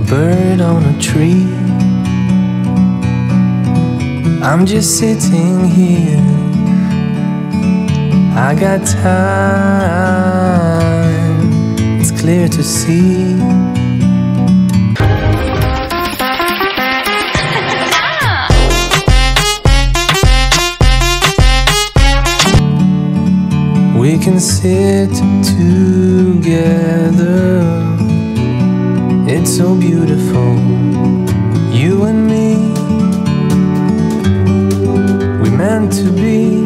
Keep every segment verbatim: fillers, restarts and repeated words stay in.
bird on a tree. I'm just sitting here. I got time, it's clear to see. We can sit together, it's so beautiful, you and me. We meant to be.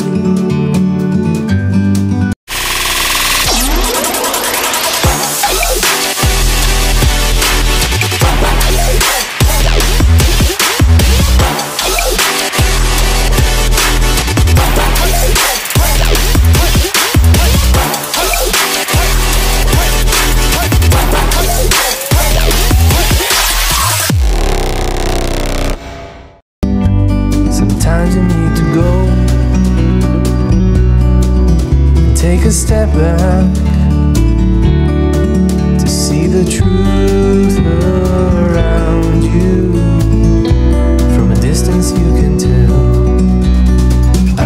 Sometimes you need to go and take a step back to see the truth around you. From a distance you can tell. Ah,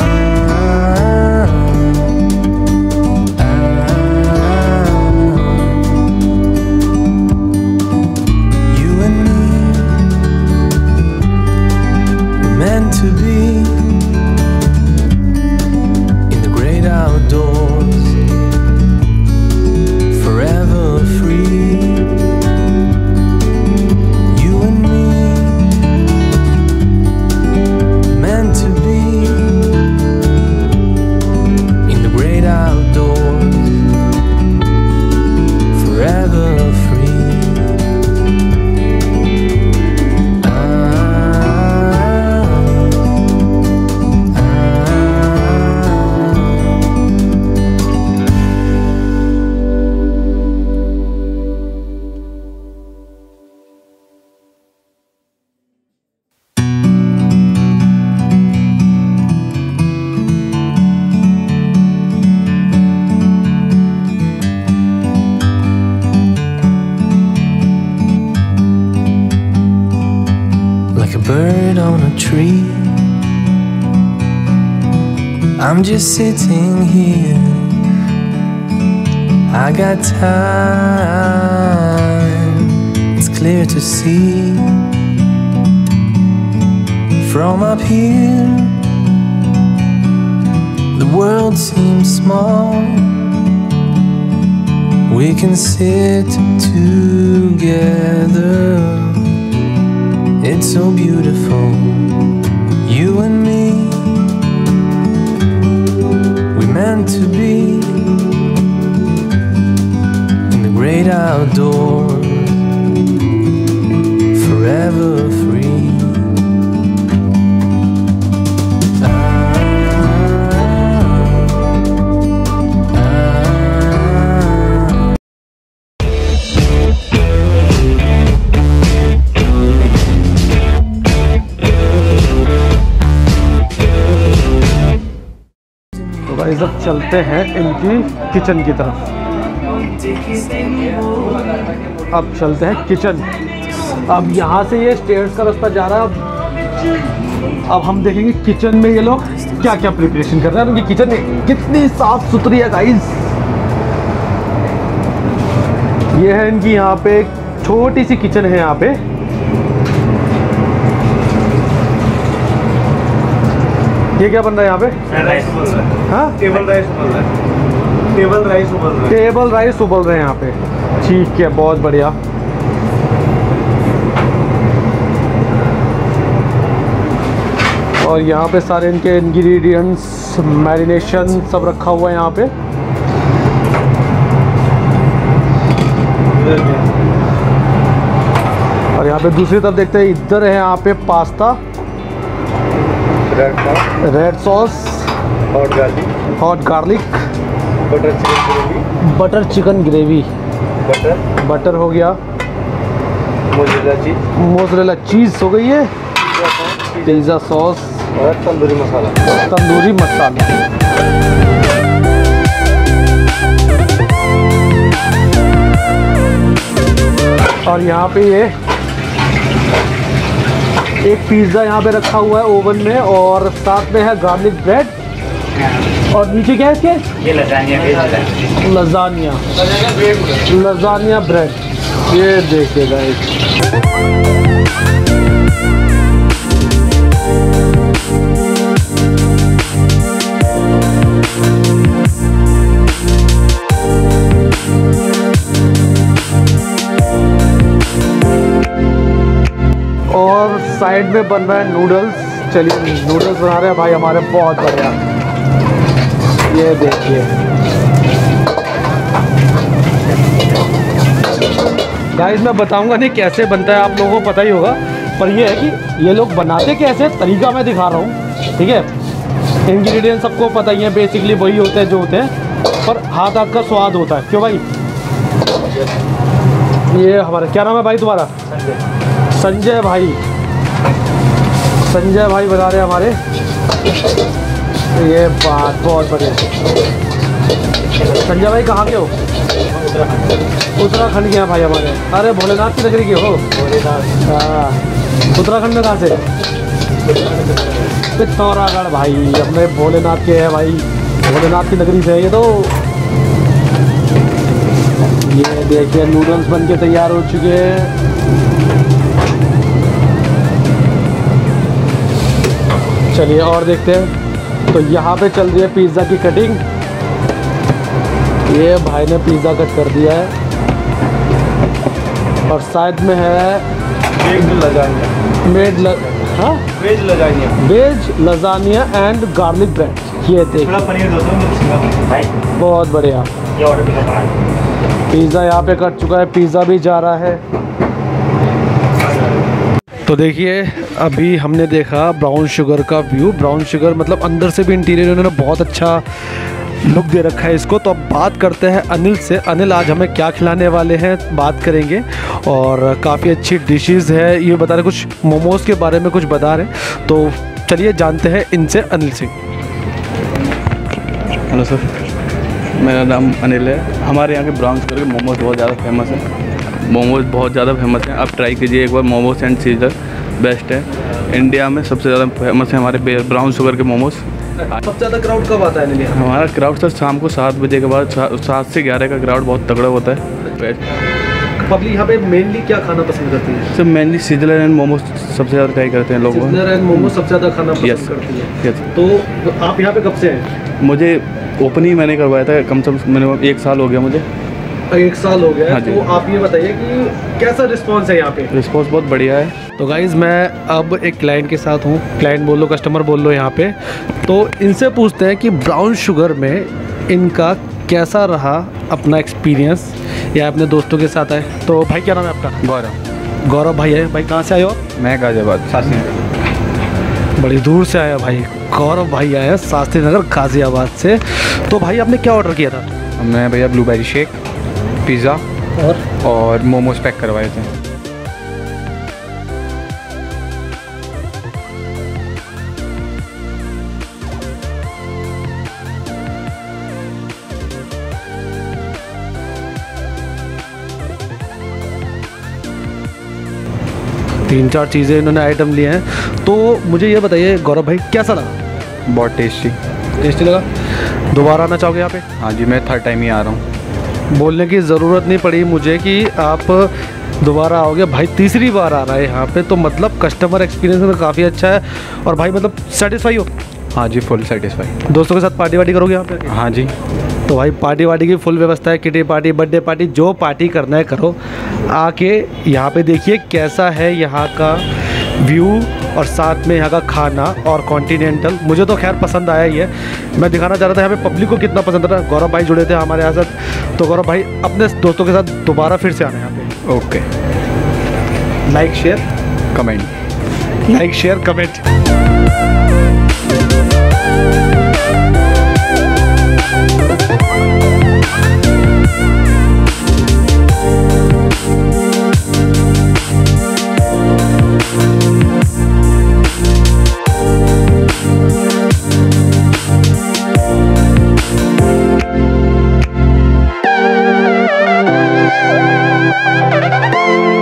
ah, you and me, we're meant to be in the great outdoors, forever free. You and me, meant to be in the great outdoors, forever free. Like a bird on a tree, I'm just sitting here. I got time, it's clear to see. From up here, the world seems small. We can sit together, it's so beautiful, you and me. We meant to be in the great outdoors, forever free. Guys अब चलते हैं इनकी kitchen की तरफ। अब चलते हैं kitchen. अब यहाँ से ये स्टेयर्स का रास्ता जा रहा है। अब अब हम देखेंगे किचन में ये लोग क्या क्या प्रिपरेशन कर रहे हैं। उनकी किचन कितनी साफ सुथरी है गाइस। ये है इनकी यहाँ पे एक छोटी सी किचन है यहाँ पे। ये क्या बन रहा है यहाँ पे? राइस उबल रहा है। हाँ, टेबल राइस उबल रहा है। टेबल राइस उबल रहा है। टेबल राइस उबल रहे हैं यहाँ पे। ठीक है, बहुत बढ़िया। और यहाँ पे सारे इनके इंग्रेडिएंट्स, मैरिनेशन सब रखा हुआ है यहाँ पे। और यहाँ पे दूसरी तरफ देखते हैं, इधर है यहाँ पे pasta, red sauce, hot garlic, hot garlic, butter chicken gravy, butter chicken gravy, butter butter हो गया, मोज़रेला चीज, मोज़रेला चीज़ हो गई है, पिज़्ज़ा सॉस और तंदूरी मसाला, तंदूरी मसाला। और यहाँ पे ये एक पिज़्ज़ा यहाँ पे रखा हुआ है ओवन में, और साथ में है गार्लिक ब्रेड, और नीचे क्या है इसके? ये लजानिया लजानिया लजानिया ब्रेड। ये देखिएगा एक और साइड में बन रहा है नूडल्स। चलिए नूडल्स बना रहे हैं भाई हमारे, बहुत बढ़िया। ये देखिए गाइस, मैं बताऊंगा नहीं कैसे बनता है, आप लोगों को पता ही होगा, पर ये है कि ये लोग बनाते कैसे, तरीका मैं दिखा रहा हूँ, ठीक है। इंग्रेडिएंट सबको पता ही है, बेसिकली वही होते हैं जो होते हैं, पर हाथ हाथ का स्वाद होता है, क्यों भाई? ये हमारा क्या नाम है भाई तुम्हारा? संजय भाई। संजय भाई बता रहे हैं हमारे। ये बात बहुत बढ़िया। संजय भाई कहाँ के हो? उत्तराखंड के हैं भाई हमारे। अरे भोलेनाथ की नगरी के हो? हाँ, उत्तराखंड में कहाँ से? पिथौरागढ़ भाई, अपने भोलेनाथ के हैं भाई, भोलेनाथ की नगरी से है ये तो। ये देखिए नूडल्स बन के तैयार हो चुके हैं। चलिए और देखते हैं। तो यहाँ पे चल रही है पिज़्ज़ा की कटिंग। ये भाई ने पिज़्ज़ा कट कर दिया है, और साइड में है वेज लजानिया मेड ल... हाँ veg lasagna veg lasagna and garlic bread. ये देख, थोड़ा पनीर दो दो भाई। बहुत बढ़िया। ये ऑर्डर भी करना है। पिज़्ज़ा यहाँ पे कट चुका है, पिज़्ज़ा भी जा रहा है। तो देखिए अभी हमने देखा ब्राउन शुगर का व्यू। ब्राउन शुगर मतलब अंदर से भी इंटीरियर उन्होंने बहुत अच्छा लुक दे रखा है इसको। तो अब बात करते हैं अनिल से। अनिल आज हमें क्या खिलाने वाले हैं बात करेंगे, और काफ़ी अच्छी डिशेस है ये बता रहे, कुछ मोमोज़ के बारे में कुछ बता रहे। तो चलिए जानते हैं इनसे, अनिल से। हेलो सर, मेरा नाम अनिल है। हमारे यहाँ के ब्राउन शुगर के मोमोज बहुत ज़्यादा फेमस हैं। मोमोज बहुत ज़्यादा फेमस हैं, आप ट्राई कीजिए एक बार। मोमोज एंड सीजर बेस्ट है। इंडिया में सबसे ज़्यादा फेमस है हमारे ब्राउन शुगर के मोमोज। सबसे ज़्यादा क्राउड कब आता है? हमारा क्राउड सर शाम को सात बजे के बाद, सात से ग्यारह का क्राउड बहुत तगड़ा होता है। पब्लिक यहाँ पे मेनली क्या खाना पसंद करती है? Sir mainly sizzler and momos सबसे ज़्यादा ट्राई करते हैं लोग। सीजलर एंड मोमोज सबसे ज़्यादा खाना पसंद Yes. करती है। यस। तो आप यहाँ पे कब से हैं? मुझे ओपन ही मैंने करवाया था, कम से कम मैंने एक साल हो गया मुझे। एक साल हो गया। हाँ जी। तो आप ये बताइए कि कैसा रिस्पांस है यहाँ पे? रिस्पॉन्स बहुत बढ़िया है। तो गाइज़ मैं अब एक क्लाइंट के साथ हूँ, क्लाइंट बोल लो, कस्टमर बोल लो यहाँ पे। तो इनसे पूछते हैं कि ब्राउन शुगर में इनका कैसा रहा अपना एक्सपीरियंस, या अपने दोस्तों के साथ आए। तो भाई क्या नाम है आपका? गौरव। गौरव भाई है। भाई कहाँ से आए हो? मैं गाजियाबाद शास्त्री नगर। बड़ी दूर से आया भाई। गौरव भाई आए हैं शास्त्री नगर गाज़ियाबाद से। तो भाई आपने क्या ऑर्डर किया था? मैं भैया ब्लूबेरी शेक, पिज़्ज़ा और और मोमोज पैक करवाए थे। तीन चार चीज़ें इन्होंने आइटम लिए हैं। तो मुझे ये बताइए गौरव भाई कैसा लगा? बहुत टेस्टी। टेस्टी लगा। दोबारा आना चाहोगे यहाँ पे? हाँ जी, मैं थर्ड टाइम ही आ रहा हूँ। बोलने की ज़रूरत नहीं पड़ी मुझे कि आप दोबारा आओगे। भाई तीसरी बार आ रहा है यहाँ पे, तो मतलब कस्टमर एक्सपीरियंस में काफ़ी अच्छा है। और भाई मतलब सेटिस्फाई हो? हाँ जी, फुल सेटिस्फाई। दोस्तों के साथ पार्टी वार्टी करोगे यहाँ पे? हाँ जी। तो भाई पार्टी वार्टी की फुल व्यवस्था है। किटी पार्टी, बर्थडे पार्टी, जो पार्टी करना है करो। आके यहाँ पे देखिए कैसा है यहाँ का व्यू, और साथ में यहाँ का खाना और कॉन्टिनेंटल। मुझे तो खैर पसंद आया ही है। मैं दिखाना चाह रहा था यहाँ पे पब्लिक को कितना पसंद आ रहा है। गौरव भाई जुड़े थे हमारे यहाँ साथ। तो गौरव भाई अपने दोस्तों के साथ दोबारा फिर से आना है यहाँ पे। Okay. Like share comment. Like share comment. Thank you.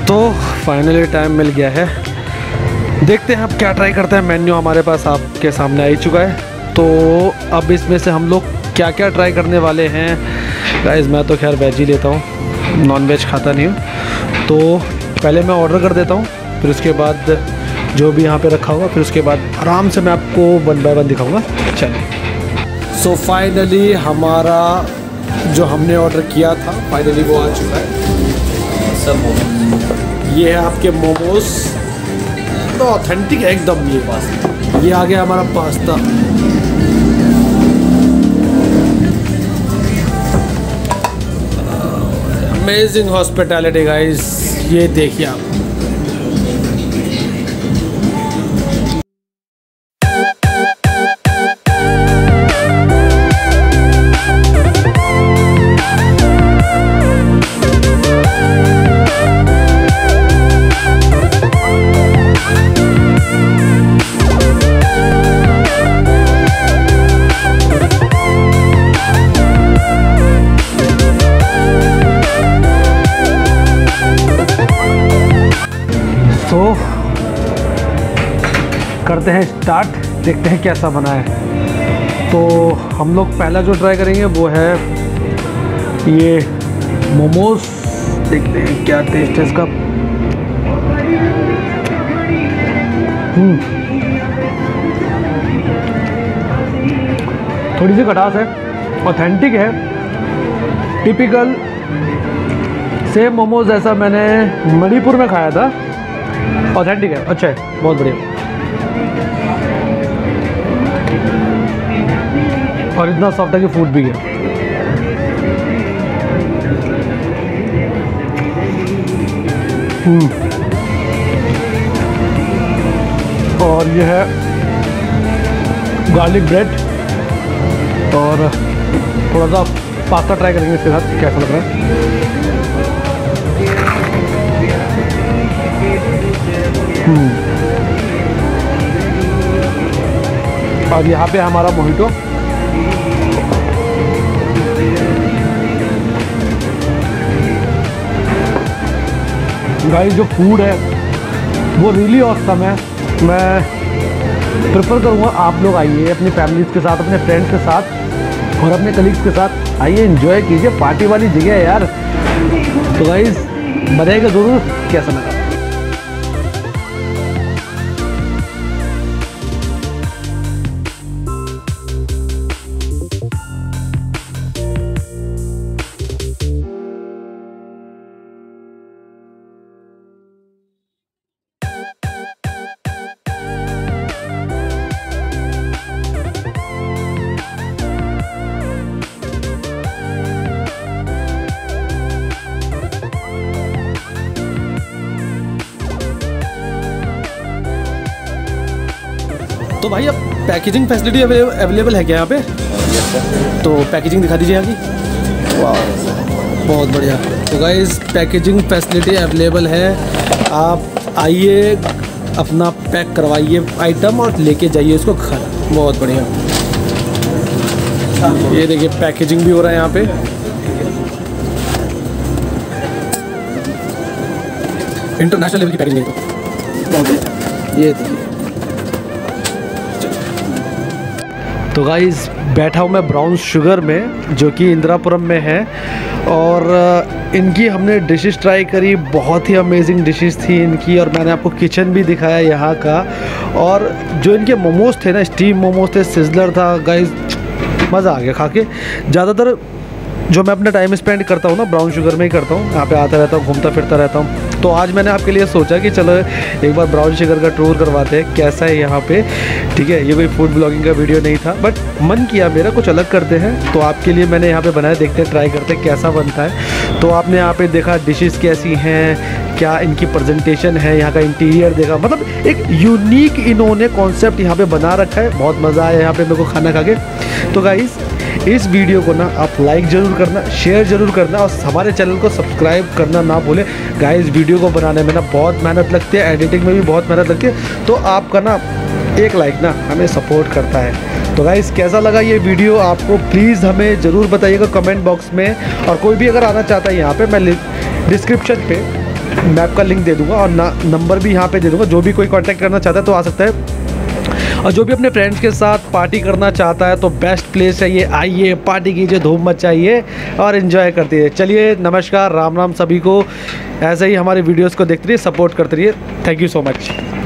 तो फाइनली टाइम मिल गया है, देखते हैं अब क्या ट्राई करते हैं। मेन्यू हमारे पास आपके सामने आ ही चुका है, तो अब इसमें से हम लोग क्या क्या ट्राई करने वाले हैं। गाइस मैं तो खैर वेज ही लेता हूँ, नॉन वेज खाता नहीं हूँ। तो पहले मैं ऑर्डर कर देता हूँ, फिर उसके बाद जो भी यहाँ पे रखा होगा, फिर उसके बाद आराम से मैं आपको वन बाय वन दिखाऊँगा। चलिए, सो फाइनली हमारा जो हमने ऑर्डर किया था फाइनली वो आ चुका है। सब ये है आपके मोमोज, तो ऑथेंटिक है एकदम। ये पास्ता, ये आ गया हमारा पास्ता। अमेजिंग हॉस्पिटैलिटी गाइस, ये देखिए आप। तो करते हैं स्टार्ट, देखते हैं कैसा बना है। तो हम लोग पहला जो ट्राई करेंगे वो है ये मोमोज, देखते हैं क्या टेस्ट है इसका। हम्म थोड़ी सी खटास है, ऑथेंटिक है, टिपिकल सेम मोमोज जैसा मैंने मणिपुर में खाया था। ऑथेंटिक है, अच्छा है, बहुत बढ़िया। और इतना सॉफ्ट है कि फूड भी है। हम्म और ये है गार्लिक ब्रेड, और थोड़ा सा पास्ता ट्राई करेंगे इसके साथ, कैसा लग रहा है। और यहाँ पे हमारा मोहितो, गाइस जो फूड है वो रियली ऑसम है। मैं प्रेफर करूँगा आप लोग आइए अपनी फैमिलीज़ के साथ, अपने फ्रेंड्स के साथ और अपने कलीग्स के साथ आइए, एंजॉय कीजिए, पार्टी वाली जगह है यार। तो गाइस बताइएगा ज़रूर कैसा लगा। तो भाई अब पैकेजिंग फैसिलिटी अवेलेबल है क्या यहाँ पे? तो पैकेजिंग दिखा दीजिए यहाँ की। वाह बहुत बढ़िया। तो गाइस पैकेजिंग फैसिलिटी अवेलेबल है, आप आइए अपना पैक करवाइए आइटम और लेके जाइए इसको घर। बहुत बढ़िया, ये देखिए पैकेजिंग भी हो रहा है यहाँ पे। इंटरनेशनल लेवल की पैकेजिंग तो ये देखिए। तो गाइस बैठा हूँ मैं ब्राउन शुगर में, जो कि इंदिरापुरम में है, और इनकी हमने डिशेस ट्राई करी, बहुत ही अमेजिंग डिशेस थी इनकी, और मैंने आपको किचन भी दिखाया यहाँ का। और जो इनके मोमोज थे ना, स्टीम मोमोज थे, सिजलर था गाइस, मज़ा आ गया खा के। ज़्यादातर जो मैं अपना टाइम स्पेंड करता हूँ ना ब्राउन शुगर में ही करता हूँ, यहाँ पे आता रहता हूँ, घूमता फिरता रहता हूँ। तो आज मैंने आपके लिए सोचा कि चलो एक बार ब्राउन शुगर का टूर करवाते हैं, कैसा है यहाँ पे। ठीक है, ये कोई फूड ब्लॉगिंग का वीडियो नहीं था, बट मन किया मेरा कुछ अलग करते हैं, तो आपके लिए मैंने यहाँ पे बनाया, देखते हैं ट्राई करते हैं कैसा बनता है। तो आपने यहाँ पे देखा डिशेस कैसी हैं, क्या इनकी प्रेजेंटेशन है, यहाँ का इंटीरियर देखा, मतलब एक यूनिक इन्होंने कॉन्सेप्ट यहाँ पे बना रखा है। बहुत मज़ा आया यहाँ पे मेरे को खाना खा के। तो गाइस इस वीडियो को ना आप लाइक ज़रूर करना, शेयर ज़रूर करना, और हमारे चैनल को सब्सक्राइब करना ना भूलें। गाइस वीडियो को बनाने में ना बहुत मेहनत लगती है, एडिटिंग में भी बहुत मेहनत लगती है, तो आपका ना एक लाइक ना हमें सपोर्ट करता है। तो गाइस कैसा लगा ये वीडियो आपको, प्लीज़ हमें ज़रूर बताइएगा कमेंट बॉक्स में। और कोई भी अगर आना चाहता है यहाँ पे, मैं डिस्क्रिप्शन पे मैप का लिंक दे दूंगा और ना नंबर भी यहाँ पे दे दूंगा। जो भी कोई कांटेक्ट करना चाहता है तो आ सकता है, और जो भी अपने फ्रेंड्स के साथ पार्टी करना चाहता है तो बेस्ट प्लेस है ये। आइए, पार्टी कीजिए, धूम मचाइए और एंजॉय करते रहिए। चलिए, नमस्कार, राम राम सभी को। ऐसे ही हमारे वीडियोस को देखते रहिए, सपोर्ट करते रहिए। Thank you so much.